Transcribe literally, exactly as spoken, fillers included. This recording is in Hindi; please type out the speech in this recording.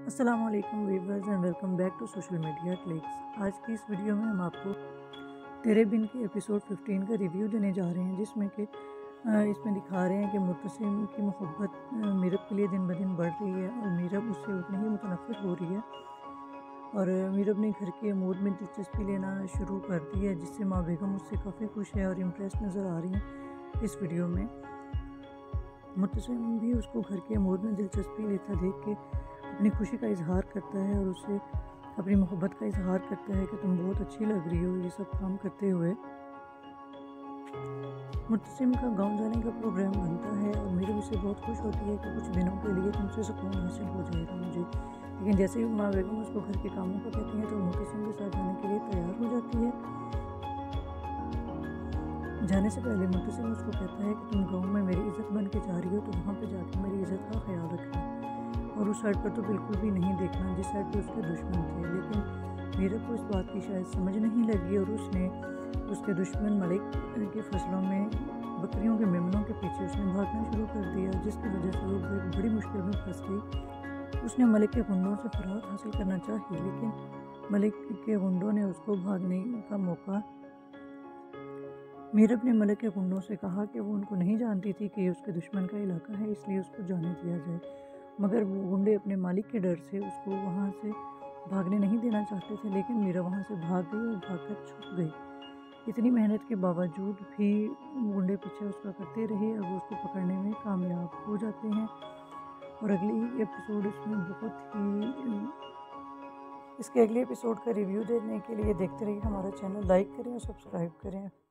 अस्सलाम वालेकुम viewers and welcome back to social media clicks. आज की इस वीडियो में हम आपको तेरे बिन के एपिसोड पंद्रह का रिव्यू देने जा रहे हैं, जिसमें कि इसमें दिखा रहे हैं कि मुर्तसिम की मोहब्बत मीरब के लिए दिन ब दिन बढ़ रही है और मीरब उससे उतनी ही मुतनफ़िर हो रही है और मीरब ने घर के अमूर में दिलचस्पी लेना शुरू कर दी है, जिससे माँ बेगम उससे काफ़ी खुश है और इम्प्रेस नज़र आ रही हैं। इस वीडियो में मुर्तसिम भी उसको घर के अमूर में दिलचस्पी लेता देख के अपनी खुशी का इजहार करता है और उससे अपनी मोहब्बत का इजहार करता है कि तुम बहुत अच्छी लग रही हो ये सब काम करते हुए। मुर्तसिम का गांव जाने का प्रोग्राम बनता है और मेरे उससे बहुत खुश होती है कि कुछ दिनों के लिए तुमसे सुकून हासिल हो जाएगा मुझे। लेकिन जैसे ही माँ बेगम उसको घर के कामों को कहती हैं तो मुर्तसिम के साथ जाने के लिए तैयार हो जाती है। जाने से पहले मुर्तसिम उसको कहता है कि तुम गाँव में मेरी इज़्ज़त बन के जा रही हो तो वहाँ पर जाकर मेरी इज़्ज़त का ख्याल रखना और उस साइड पर तो बिल्कुल भी नहीं देखना जिस साइड पर उसके दुश्मन थे। लेकिन मीरब को इस बात की शायद समझ नहीं लगी और उसने उसके दुश्मन मलिक की फसलों में बकरियों के मेमनों के पीछे उसने भागना शुरू कर दिया, जिसकी वजह से वो एक बड़ी मुश्किल में फंस गई। उसने मलिक के गुंडों से फरार हासिल करना चाहिए, लेकिन मलिक के गुंडों ने उसको भागने का मौका मीरब ने मलिक के गुंडों से कहा कि वो उनको नहीं जानती थी कि ये उसके दुश्मन का इलाका है, इसलिए उसको जाने दिया जाए। मगर वो गुंडे अपने मालिक के डर से उसको वहाँ से भागने नहीं देना चाहते थे, लेकिन मीरा वहाँ से भाग गई और भागकर छुप गई। इतनी मेहनत के बावजूद भी गुंडे पीछे उसका करते रहे और वो उसको पकड़ने में कामयाब हो जाते हैं। और अगली एपिसोड इसमें बहुत ही इसके अगले एपिसोड का रिव्यू देने के लिए देखते रहिए हमारा चैनल, लाइक करें और सब्सक्राइब करें।